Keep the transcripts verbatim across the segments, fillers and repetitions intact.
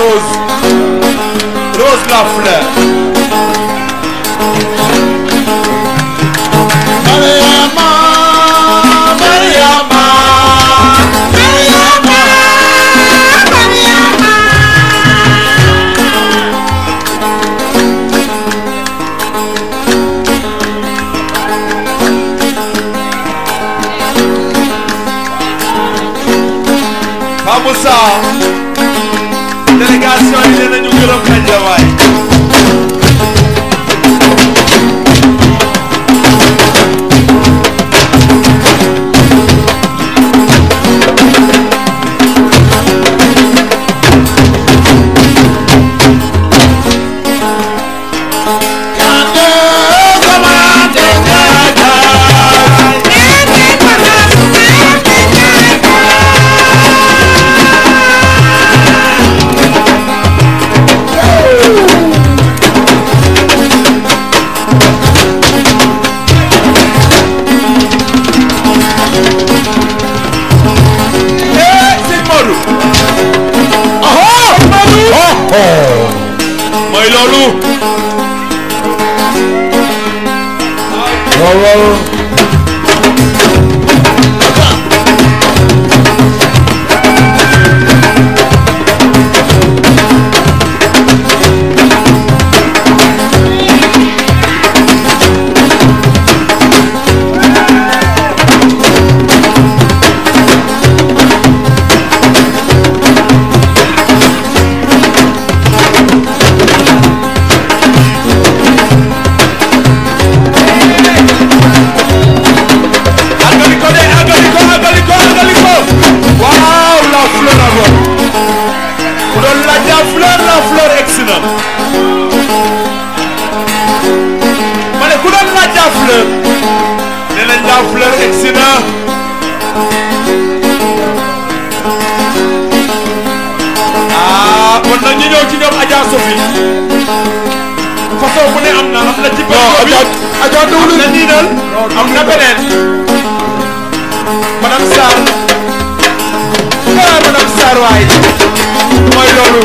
Rose. Rose la fleur. Mariama, Mariama, Mariama, Mariama. Moussa délégation yi nee nañu gërëm nañ la waay mooy loolu waaw waaw façon bu ne am na am na ci bëri bi am na niinal am na beneen madame Sarr ah madame Sarr waay mooy loolu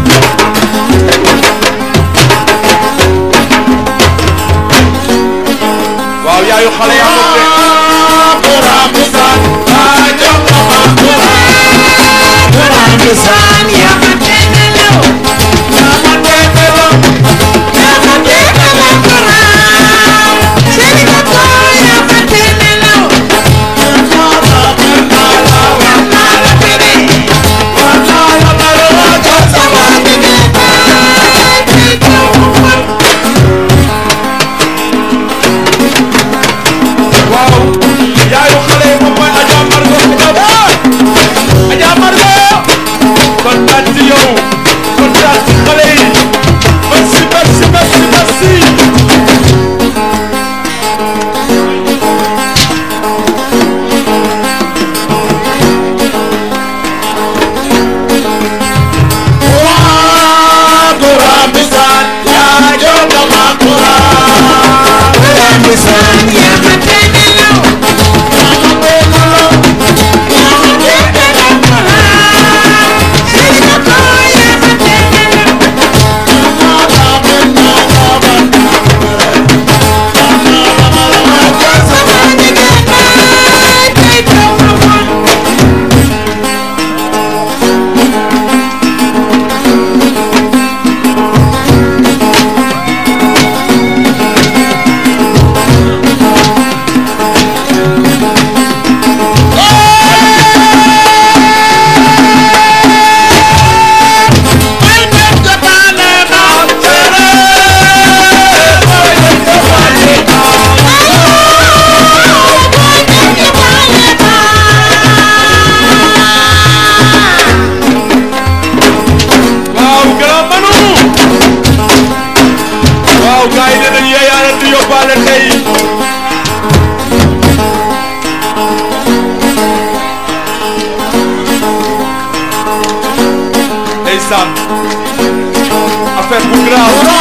waaw yaayu xale yaa ngi de Coura Mbissane ah jox ko ma Coura Coura Mbissane yaa ma teelelo yaa ma teelelo yaa ma teelelo Coura chéri ma ko yaa ma teelelo yaa ma la yaa ma la tere yaa ma la baro jox sama bébé waaw yaayu xale yi moom mooy Adja Margot Adja Margot kontaan ci yow kontaan ci xale yi merci merci merci merci waa Coura Mbissane yaa jox ma Coura Coura Mbissane yaa ma teelelo yaa ma teelelo yaa ma teelelo Coura chéri ma ko yaa ma teelelo yaa ma la benna la benna yaa ma la ma la jox sama jigéen tey jox ma ko waaw grand Manu waaw gars yi nee nañu yaa leen di yóbbaale tey ndeysaan affaire bu grave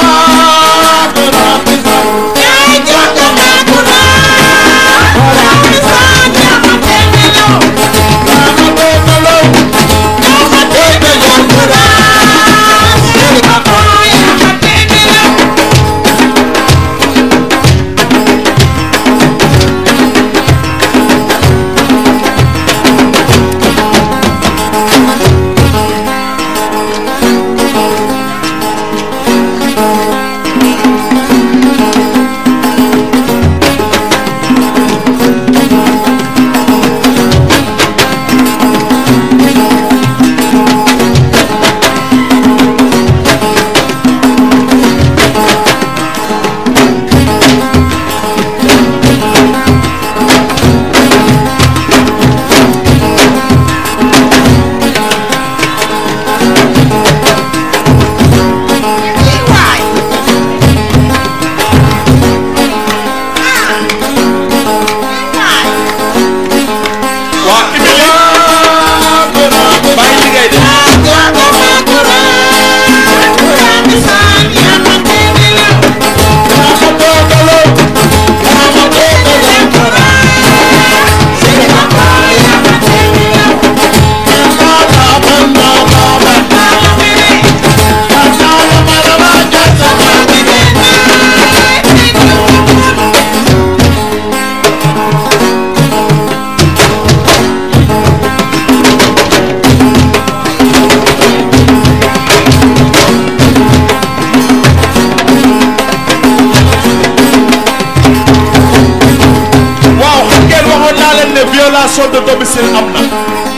naa leen ne violation de domicile am na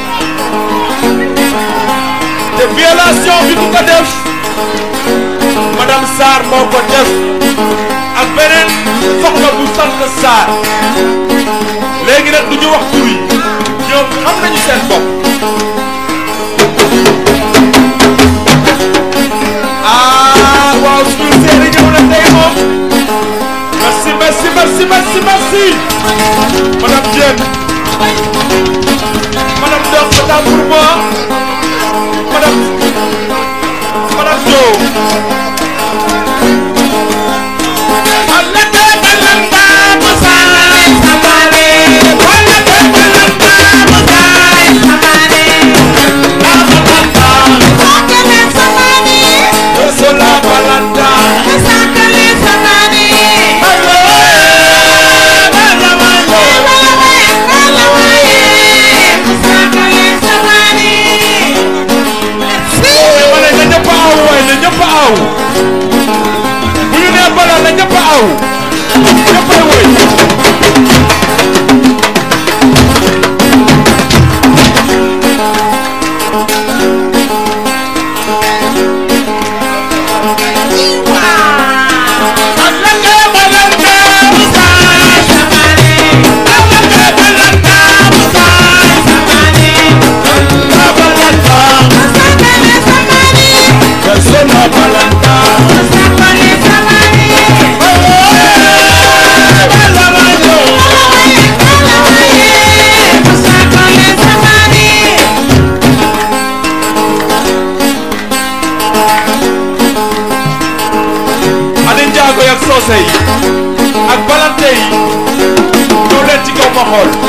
te violation bi ku ko def madame Sarr moo ko def ak beneen soxna bu sant Sarr léegi nag du ñu wax tur yi ñoom xam nañu seen bopp ah waaw suñu séeri ñëw na tey moom merci merci merci merci merci madame Diène madame Ndong madame pour moi madame madame Dio bu ñu nee balaa la ñëpp a aw ñëpp a woy soose yi ak balante yi ñoo leen ci kaw ma xool